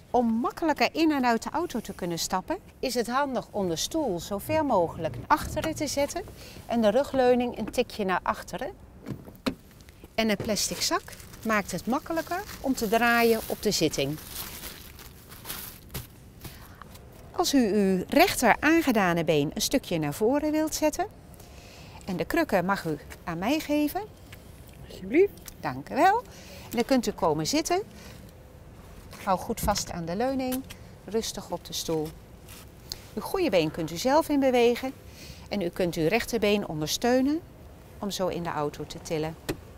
Om makkelijker in en uit de auto te kunnen stappen, is het handig om de stoel zo ver mogelijk naar achteren te zetten en de rugleuning een tikje naar achteren. En een plastic zak maakt het makkelijker om te draaien op de zitting. Als u uw rechter aangedane been een stukje naar voren wilt zetten en de krukken mag u aan mij geven. Alsjeblieft. Dank u wel. En dan kunt u komen zitten. Hou goed vast aan de leuning, rustig op de stoel. Uw goede been kunt u zelf in bewegen en u kunt uw rechterbeen ondersteunen om zo in de auto te tillen.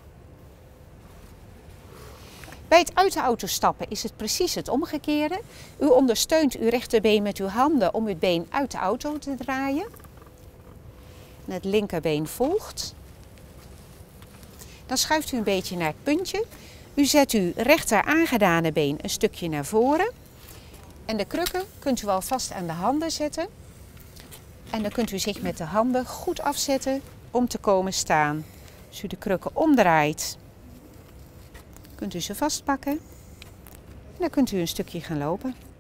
Bij het uit de auto stappen is het precies het omgekeerde. U ondersteunt uw rechterbeen met uw handen om uw been uit de auto te draaien. En het linkerbeen volgt. Dan schuift u een beetje naar het puntje. U zet uw rechter aangedane been een stukje naar voren. En de krukken kunt u alvast aan de handen zetten. En dan kunt u zich met de handen goed afzetten om te komen staan. Als u de krukken omdraait, kunt u ze vastpakken. En dan kunt u een stukje gaan lopen.